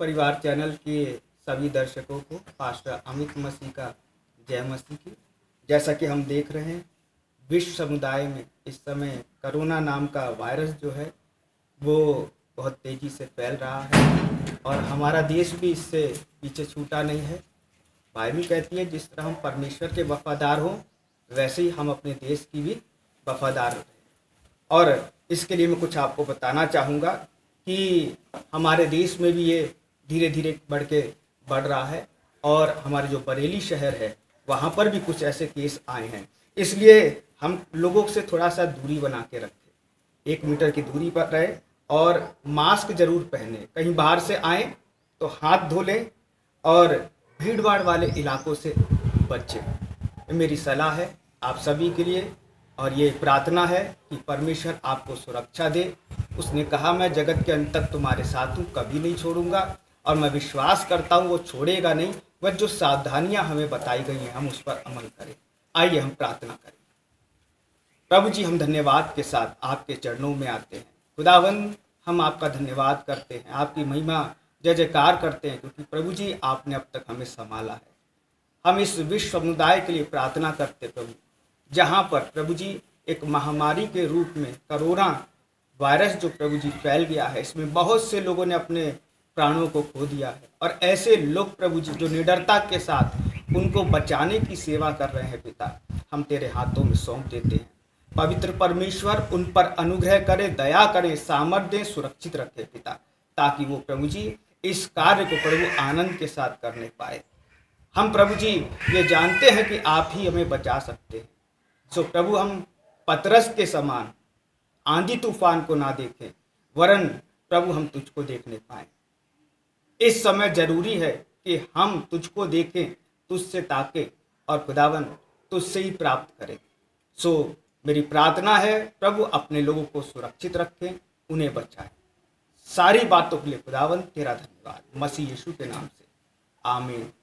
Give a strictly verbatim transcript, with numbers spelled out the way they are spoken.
परिवार चैनल के सभी दर्शकों को पास्टर अमित मसीह का जय मसीह की। जैसा कि हम देख रहे हैं, विश्व समुदाय में इस समय कोरोना नाम का वायरस जो है वो बहुत तेज़ी से फैल रहा है और हमारा देश भी इससे पीछे छूटा नहीं है। बाइबल कहती है जिस तरह हम परमेश्वर के वफादार हों वैसे ही हम अपने देश की भी वफादार रहें। और इसके लिए मैं कुछ आपको बताना चाहूँगा कि हमारे देश में भी ये धीरे धीरे बढ़ के बढ़ रहा है और हमारे जो बरेली शहर है वहाँ पर भी कुछ ऐसे केस आए हैं। इसलिए हम लोगों से थोड़ा सा दूरी बना के रखें, एक मीटर की दूरी पर रहे और मास्क जरूर पहने। कहीं बाहर से आए तो हाथ धो लें और भीड़ भाड़ वाले इलाकों से बचें। मेरी सलाह है आप सभी के लिए और ये प्रार्थना है कि परमेश्वर आपको सुरक्षा दे। उसने कहा मैं जगत के अंत तक तुम्हारे साथ हूँ, कभी नहीं छोड़ूंगा और मैं विश्वास करता हूँ वो छोड़ेगा नहीं। वह जो सावधानियां हमें बताई गई हैं हम उस पर अमल करें। आइए हम प्रार्थना करें। प्रभु जी, हम धन्यवाद के साथ आपके चरणों में आते हैं। खुदावन, हम आपका धन्यवाद करते हैं, आपकी महिमा जय जयकार करते हैं क्योंकि प्रभु जी आपने अब तक हमें संभाला है। हम इस विश्व समुदाय के लिए प्रार्थना करते प्रभु, जहाँ पर प्रभु जी एक महामारी के रूप में कोरोना वायरस जो प्रभु जी फैल गया है, इसमें बहुत से लोगों ने अपने प्राणों को खो दिया है और ऐसे लोग प्रभु जी जो निडरता के साथ उनको बचाने की सेवा कर रहे हैं पिता, हम तेरे हाथों में सौंप देते हैं। पवित्र परमेश्वर उन पर अनुग्रह करे, दया करे, सामर्थ्य दें, सुरक्षित रखे पिता, ताकि वो प्रभु जी इस कार्य को प्रभु आनंद के साथ करने पाए। हम प्रभु जी ये जानते हैं कि आप ही हमें बचा सकते हैं। सो प्रभु हम पतरस के समान आंधी तूफान को ना देखें वरन प्रभु हम तुझको देखने पाए। इस समय जरूरी है कि हम तुझको देखें, तुझसे ताके और खुदावन तुझसे ही प्राप्त करें। सो मेरी प्रार्थना है प्रभु अपने लोगों को सुरक्षित रखें, उन्हें बचाएं। सारी बातों के लिए खुदावन तेरा धन्यवाद, मसीह यीशु के नाम से आमीन।